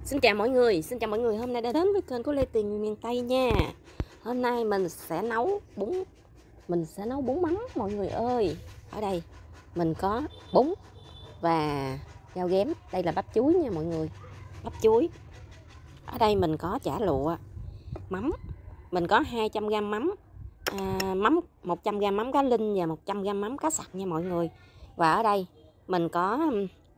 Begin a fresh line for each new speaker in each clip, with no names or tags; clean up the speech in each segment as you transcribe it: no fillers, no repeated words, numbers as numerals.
Xin chào mọi người, hôm nay đã đến với kênh của Lê Tiền người miền Tây nha. Hôm nay mình sẽ nấu bún mắm mọi người ơi. Ở đây mình có bún và rau ghém, đây là bắp chuối nha mọi người. Bắp chuối. Ở đây mình có chả lụa, mắm. Mình có 200g mắm, 100g mắm cá linh và 100g mắm cá sặc nha mọi người. Và ở đây mình có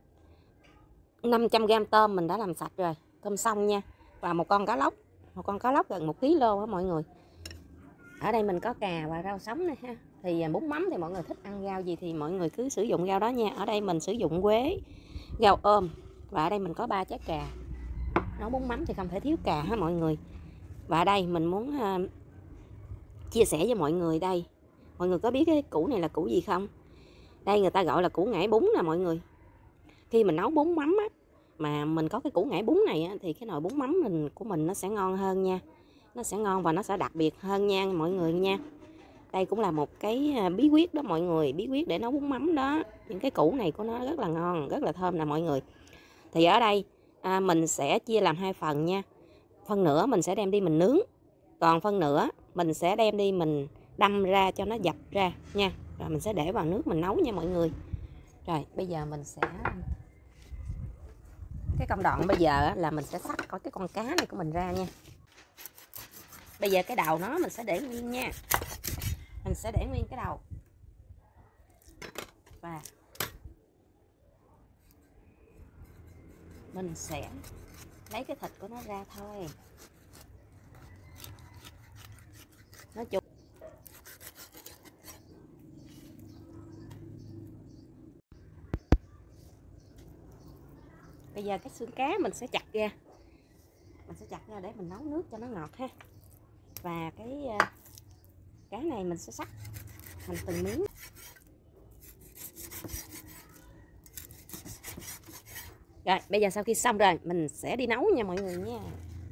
500g tôm mình đã làm sạch rồi, tôm xong nha. Và một con cá lóc gần 1 kg á mọi người. Ở đây mình có cà và rau sống này ha. Thì bún mắm thì mọi người thích ăn rau gì thì mọi người cứ sử dụng rau đó nha. Ở đây mình sử dụng quế, rau ôm. Và ở đây mình có 3 trái cà. Nấu bún mắm thì không thể thiếu cà ha mọi người. Và ở đây mình muốn chia sẻ với mọi người đây. Mọi người có biết cái củ này là củ gì không? Đây người ta gọi là củ ngải bún nè mọi người. Khi mình nấu bún mắm á, mà mình có cái củ ngải bún này á, thì cái nồi bún mắm của mình nó sẽ ngon hơn nha. Nó sẽ ngon và nó sẽ đặc biệt hơn nha mọi người nha. Đây cũng là một cái bí quyết đó mọi người, bí quyết để nấu bún mắm đó. Những cái củ này của nó rất là ngon, rất là thơm nè mọi người. Thì ở đây mình sẽ chia làm 2 phần nha. Phần nửa mình sẽ đem đi mình nướng, còn phần nửa mình sẽ đem đi mình đâm ra cho nó dập ra nha. Rồi mình sẽ để vào nước mình nấu nha mọi người. Rồi bây giờ mình sẽ cái công đoạn bây giờ là mình sẽ xắt coi cái con cá này của mình ra nha. Bây giờ cái đầu nó mình sẽ để nguyên nha. Mình sẽ để nguyên cái đầu. Và mình sẽ lấy cái thịt của nó ra thôi. Nói chung bây giờ cái xương cá mình sẽ chặt ra. Mình sẽ chặt ra để mình nấu nước cho nó ngọt ha. Và cái cá này mình sẽ cắt thành từng miếng. Rồi bây giờ sau khi xong rồi mình sẽ đi nấu nha mọi người nha.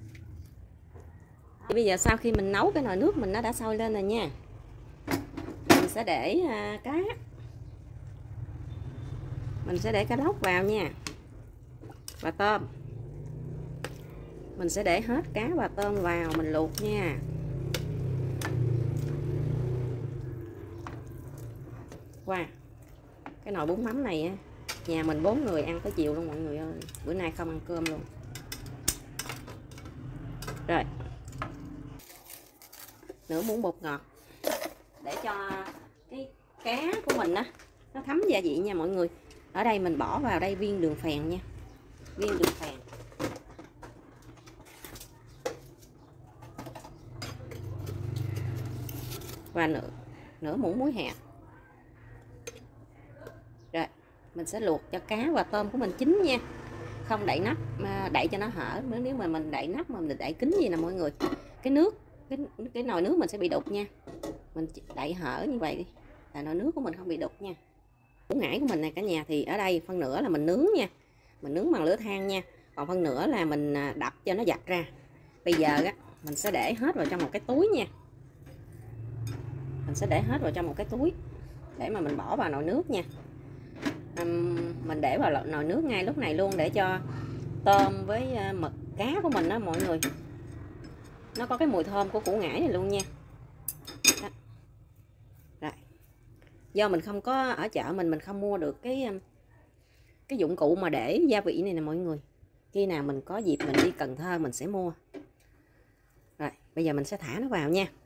Bây giờ sau khi mình nấu cái nồi nước mình nó đã sôi lên rồi nha. Mình sẽ để cá. Mình sẽ để cá lóc vào nha. Và tôm. Mình sẽ để hết cá và tôm vào mình luộc nha. Wow, cái nồi bún mắm này á, nhà mình 4 người ăn tới chiều luôn mọi người ơi. Bữa nay không ăn cơm luôn. Rồi nửa muỗng bột ngọt để cho cái cá của mình á nó thấm gia vị nha mọi người. Ở đây mình bỏ vào đây viên đường phèn nha. Viên đường phèn. Và nửa muỗng muối hạt. Rồi mình sẽ luộc cho cá và tôm của mình chín nha. Không đậy nắp, mà đậy cho nó hở. Nếu mà mình đậy nắp mà mình đậy kín gì nè mọi người, cái nước cái nồi nước mình sẽ bị đục nha. Mình đậy hở như vậy đi là nồi nước của mình không bị đục nha. Củ ngải của mình này cả nhà, thì ở đây phân nửa là mình nướng nha. Mình nướng bằng lửa than nha. Còn phân nửa là mình đập cho nó dập ra. Bây giờ á mình sẽ để hết vào trong một cái túi nha. Mình sẽ để hết vào trong một cái túi để mà mình bỏ vào nồi nước nha. Mình để vào nồi nước ngay lúc này luôn để cho tôm với mực cá của mình đó mọi người, nó có cái mùi thơm của củ ngải này luôn nha. Đó. Rồi. Do mình không có ở chợ mình không mua được cái dụng cụ mà để gia vị này nè mọi người. Khi nào mình có dịp mình đi Cần Thơ mình sẽ mua. Rồi bây giờ mình sẽ thả nó vào nha.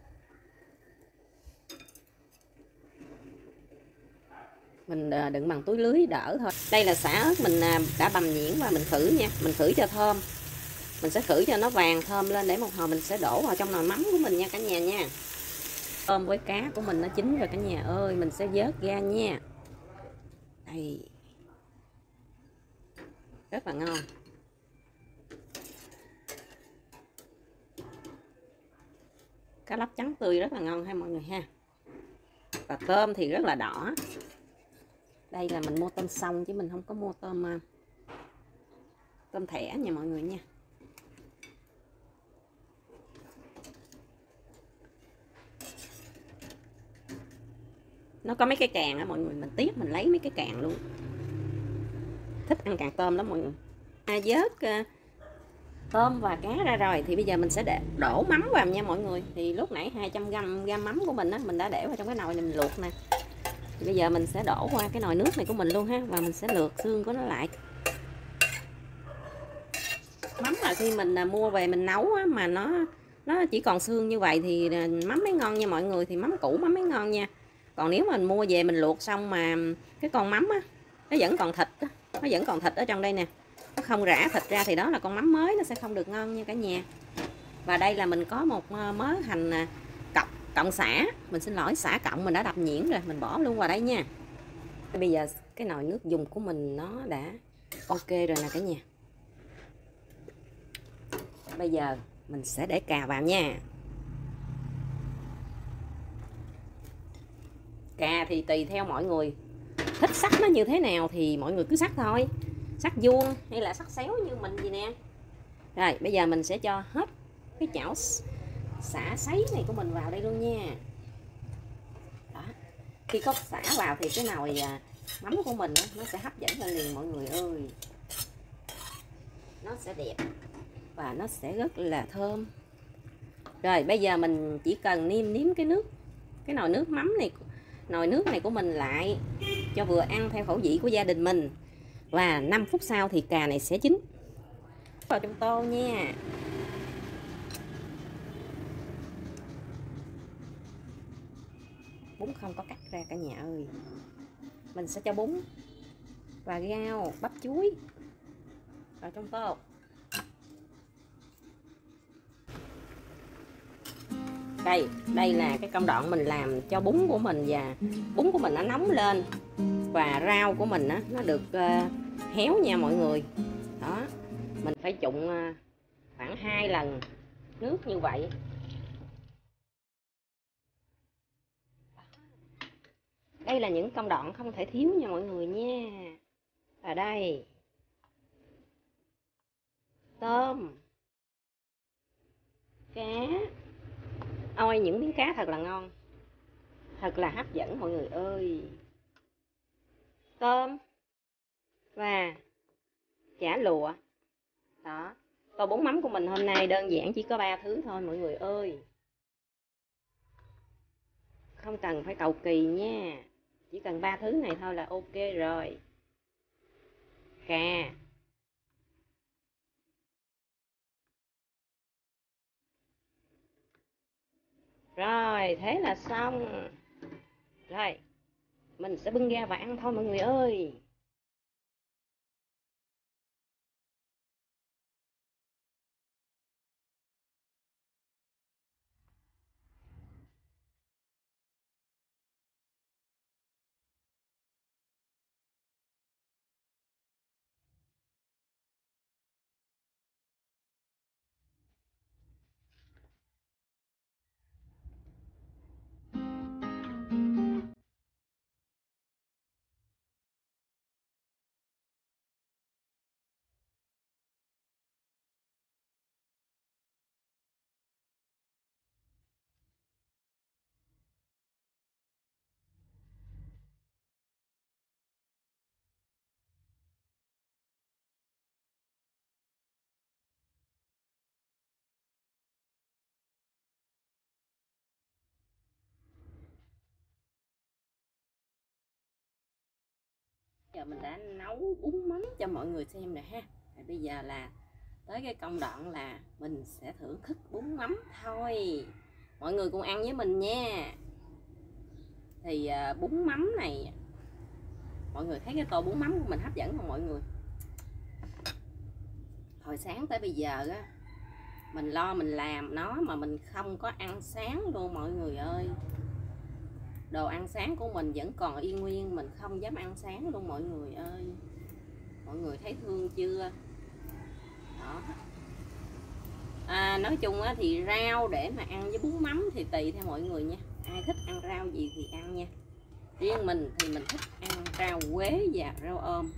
Mình đựng bằng túi lưới đỡ thôi. Đây là sả ớt mình đã bằm nhuyễn và mình khử nha. Mình khử cho thơm. Mình sẽ khử cho nó vàng thơm lên để một hồi mình sẽ đổ vào trong nồi mắm của mình nha cả nhà nha. Tôm với cá của mình nó chín rồi cả nhà ơi, mình sẽ vớt ra nha. Đây. Rất là ngon. Cá lóc trắng tươi rất là ngon ha mọi người ha. Và tôm thì rất là đỏ. Đây là mình mua tôm xong chứ mình không có mua tôm thẻ nha mọi người nha. Nó có mấy cái càng á mọi người, mình tiếc mình lấy mấy cái càng luôn. Thích ăn càng tôm lắm mọi người. Vớt tôm và cá ra rồi thì bây giờ mình sẽ đổ mắm vào nha mọi người. Thì lúc nãy 200g mắm của mình á, mình đã để vào trong cái nồi này mình luộc nè. Thì bây giờ mình sẽ đổ qua cái nồi nước này của mình luôn ha, và mình sẽ lượt xương của nó lại. Mắm là khi mình mua về mình nấu á, mà nó chỉ còn xương như vậy thì mắm mới ngon nha mọi người. Thì mắm cũ mắm mới ngon nha. Còn nếu mình mua về mình luộc xong mà cái con mắm á, nó vẫn còn thịt á, nó vẫn còn thịt ở trong đây nè, nó không rã thịt ra thì đó là con mắm mới, nó sẽ không được ngon nha cả nhà. Và đây là mình có một mớ hành cộng sả, mình xin lỗi, sả cộng mình đã đập nhuyễn rồi, mình bỏ luôn vào đây nha. Bây giờ cái nồi nước dùng của mình nó đã ok rồi nè cả nhà. Bây giờ mình sẽ để cà vào nha. Cà thì tùy theo mọi người thích sắc nó như thế nào thì mọi người cứ sắc thôi, sắc vuông hay là sắc xéo như mình gì nè. Rồi bây giờ mình sẽ cho hết cái chảo xả sấy này của mình vào đây luôn nha. Đó. Khi có xả vào thì cái nồi mắm của mình nó sẽ hấp dẫn lên liền mọi người ơi. Nó sẽ đẹp và nó sẽ rất là thơm. Rồi bây giờ mình chỉ cần nêm cái nồi nước mắm này, nồi nước này của mình lại cho vừa ăn theo khẩu vị của gia đình mình. Và 5 phút sau thì cà này sẽ chín. Vào trong tô nha. Bún không có cắt ra cả nhà ơi. Mình sẽ cho bún và rau, bắp chuối vào trong tô. Đây là cái công đoạn mình làm cho bún của mình, và bún của mình nó nóng lên và rau của mình nó được héo nha mọi người. Đó, mình phải trụng khoảng 2 lần nước như vậy. Đây là những công đoạn không thể thiếu nha mọi người nha. Và đây, tôm, cá. Ôi, những miếng cá thật là ngon, thật là hấp dẫn mọi người ơi. Tôm và chả lụa. Đó, tô bún mắm của mình hôm nay đơn giản chỉ có 3 thứ thôi mọi người ơi. Không cần phải cầu kỳ nha, chỉ cần 3 thứ này thôi là ok rồi. Cà, rồi thế là xong. Rồi mình sẽ bưng ra và ăn thôi mọi người ơi. Giờ mình đã nấu bún mắm cho mọi người xem rồi ha. Và bây giờ là tới cái công đoạn là mình sẽ thưởng thức bún mắm thôi. Mọi người cùng ăn với mình nha. Thì bún mắm này, mọi người thấy cái tô bún mắm của mình hấp dẫn không mọi người? Hồi sáng tới bây giờ á, mình lo mình làm nó mà mình không có ăn sáng luôn mọi người ơi. Đồ ăn sáng của mình vẫn còn y nguyên, mình không dám ăn sáng luôn mọi người ơi. Mọi người thấy thương chưa? Đó. Nói chung á, thì rau để mà ăn với bún mắm thì tùy theo mọi người nha. Ai thích ăn rau gì thì ăn nha. Riêng mình thì mình thích ăn rau quế và rau ôm.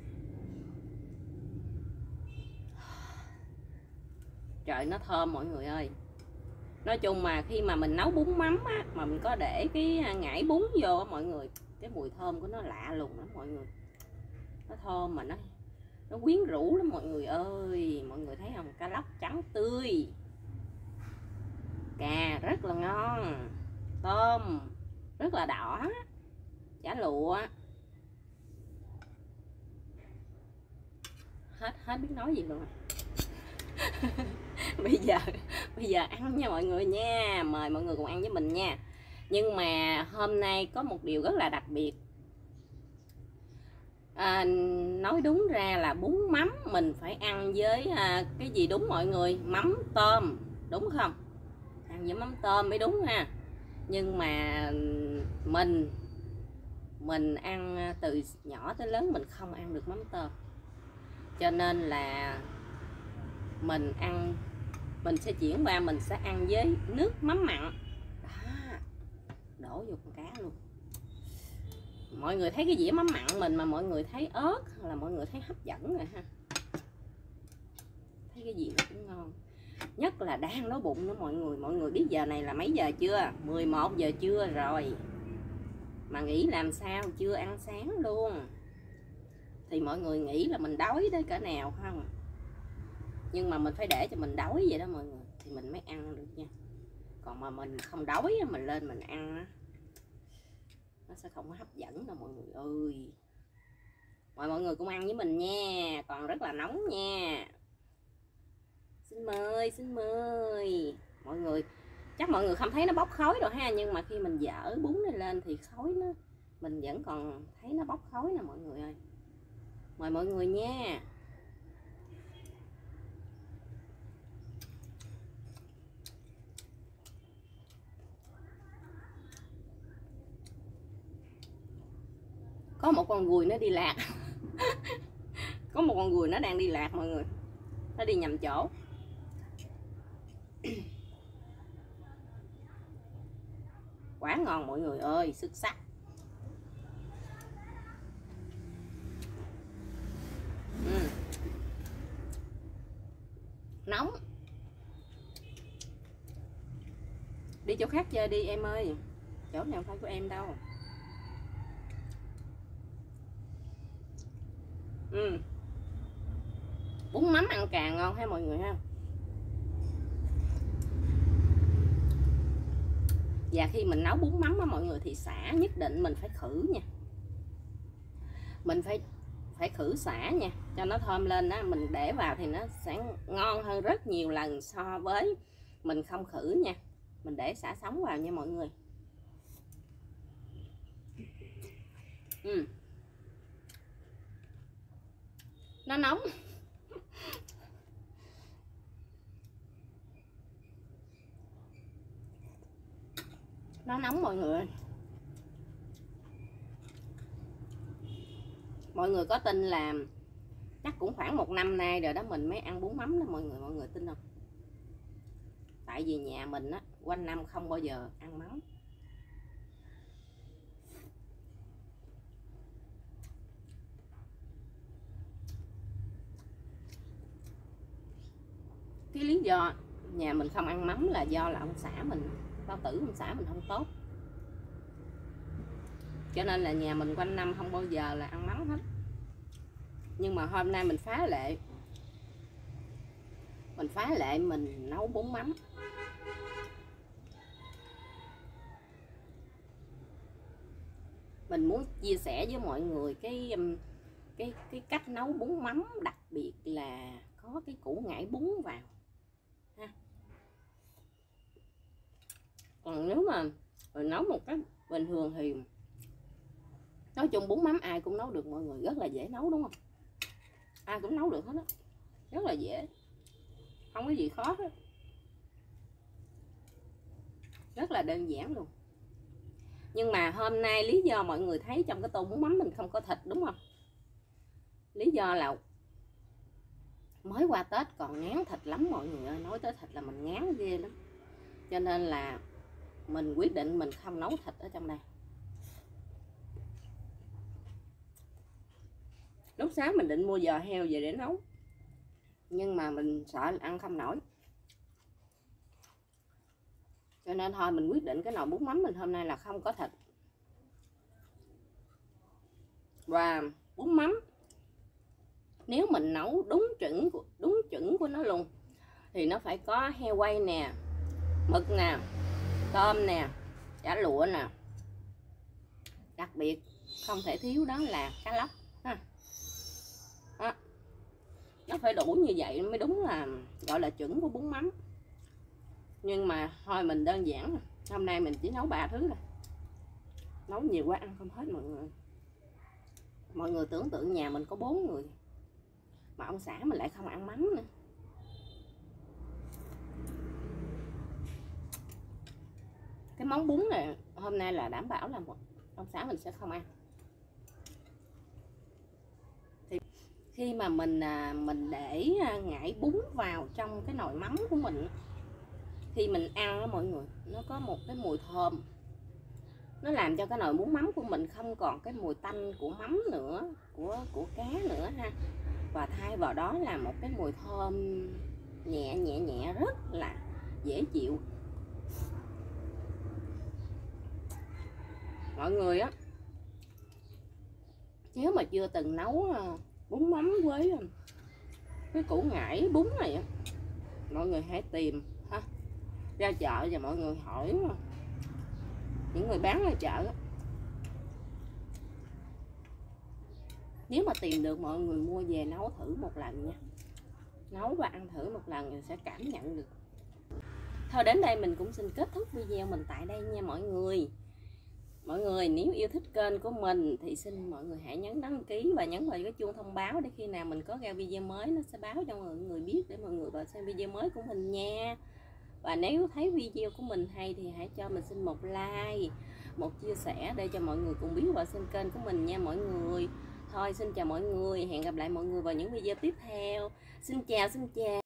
Trời, nó thơm mọi người ơi. Nói chung mà khi mà mình nấu bún mắm á, mà mình có để cái ngải bún vô á mọi người, cái mùi thơm của nó lạ lùng lắm mọi người. Nó thơm mà nó quyến rũ lắm mọi người ơi. Mọi người thấy không, cá lóc trắng tươi, cà rất là ngon, tôm rất là đỏ, chả lụa. Hết biết nói gì luôn. bây giờ ăn nha mọi người nha, mời mọi người cùng ăn với mình nha. Nhưng mà hôm nay có một điều rất là đặc biệt. Nói đúng ra là bún mắm mình phải ăn với cái gì đúng mọi người? Mắm tôm, đúng không? Ăn với mắm tôm mới đúng ha. Nhưng mà mình ăn từ nhỏ tới lớn mình không ăn được mắm tôm, cho nên là mình sẽ chuyển qua mình sẽ ăn với nước mắm mặn đó, đổ vô con cá luôn. Mọi người thấy cái dĩa mắm mặn mình mà mọi người thấy ớt là mọi người thấy hấp dẫn rồi ha. Thấy cái gì nó cũng ngon, nhất là đang đói bụng nữa mọi người. Mọi người biết giờ này là mấy giờ chưa? 11 giờ trưa rồi mà nghĩ làm sao chưa ăn sáng luôn. Thì mọi người nghĩ là mình đói tới cỡ nào không? Nhưng mà mình phải để cho mình đói vậy đó mọi người thì mình mới ăn được nha. Còn mà mình không đói mình lên mình ăn nó sẽ không có hấp dẫn đâu mọi người ơi. Mời mọi người cùng ăn với mình nha, còn rất là nóng nha. Xin mời mọi người. Chắc mọi người không thấy nó bốc khói rồi ha, nhưng mà khi mình dở bún này lên thì khói nó, mình vẫn còn thấy nó bốc khói nè mọi người ơi. Mời mọi người nha. Có một con ruồi nó đi lạc. Có một con ruồi nó đang đi lạc mọi người, nó đi nhầm chỗ. Quá ngon mọi người ơi, xuất sắc. Nóng. Đi chỗ khác chơi đi em ơi, chỗ này không phải của em đâu. Bún mắm ăn càng ngon ha mọi người ha. Và khi mình nấu bún mắm á mọi người thì sả nhất định mình phải khử nha. Mình phải khử sả nha, cho nó thơm lên á. Mình để vào thì nó sẽ ngon hơn rất nhiều lần so với mình không khử nha. Mình để sả sống vào nha mọi người. Nó nóng. Nó nóng mọi người. Mọi người có tin là chắc cũng khoảng 1 năm nay rồi đó mình mới ăn bún mắm đó mọi người. Mọi người tin không? Tại vì nhà mình á quanh năm không bao giờ ăn mắm. Cái lý do nhà mình không ăn mắm là do là ông xã mình, bao tử ông xã mình không tốt, cho nên là nhà mình quanh năm không bao giờ là ăn mắm hết. Nhưng mà hôm nay mình phá lệ, mình nấu bún mắm. Mình muốn chia sẻ với mọi người cái cách nấu bún mắm, đặc biệt là có cái củ ngải bún vào ha. Còn nếu mà mình nấu một cách bình thường thì nói chung bún mắm ai cũng nấu được mọi người, rất là dễ nấu đúng không? Ai cũng nấu được hết á, rất là dễ, không có gì khó hết, rất là đơn giản luôn. Nhưng mà hôm nay lý do mọi người thấy trong cái tô bún mắm mình không có thịt đúng không? Lý do là mới qua Tết còn ngán thịt lắm mọi người ơi. Nói tới thịt là mình ngán ghê lắm, cho nên là mình quyết định mình không nấu thịt ở trong đây. Lúc sáng mình định mua giò heo về để nấu, nhưng mà mình sợ ăn không nổi, cho nên thôi mình quyết định cái nồi bún mắm mình hôm nay là không có thịt. Và bún mắm Nếu mình nấu đúng chuẩn của nó luôn thì nó phải có heo quay nè, mực nè, tôm nè, chả lụa nè, đặc biệt không thể thiếu đó là cá lóc ha. Đó. Nó phải đủ như vậy mới đúng là gọi là chuẩn của bún mắm. Nhưng mà thôi mình đơn giản, hôm nay mình chỉ nấu 3 thứ thôi, nấu nhiều quá ăn không hết mọi người. Mọi người tưởng tượng nhà mình có 4 người mà ông xã mình lại không ăn mắm nữa. Cái món bún này hôm nay là đảm bảo là ông xã mình sẽ không ăn. Thì khi mà mình để ngải bún vào trong cái nồi mắm của mình, khi mình ăn đó mọi người, nó có một cái mùi thơm, nó làm cho cái nồi bún mắm của mình không còn cái mùi tanh của mắm nữa, của cá nữa ha, và thay vào đó là một cái mùi thơm nhẹ nhẹ rất là dễ chịu. Mọi người á, nếu mà chưa từng nấu bún mắm với cái củ ngải bún này á, mọi người hãy tìm ha, ra chợ và mọi người hỏi những người bán ở chợ á. Nếu mà tìm được, mọi người mua về nấu thử một lần nha, nấu và ăn thử một lần rồi sẽ cảm nhận được. Thôi đến đây mình cũng xin kết thúc video mình tại đây nha mọi người. Mọi người nếu yêu thích kênh của mình thì xin mọi người hãy nhấn đăng ký và nhấn vào cái chuông thông báo để khi nào mình có ra video mới nó sẽ báo cho mọi người biết để mọi người vào xem video mới của mình nha. Và nếu thấy video của mình hay thì hãy cho mình xin một like, một chia sẻ để cho mọi người cùng biết vào xem kênh của mình nha mọi người. Thôi xin chào mọi người, hẹn gặp lại mọi người vào những video tiếp theo. Xin chào.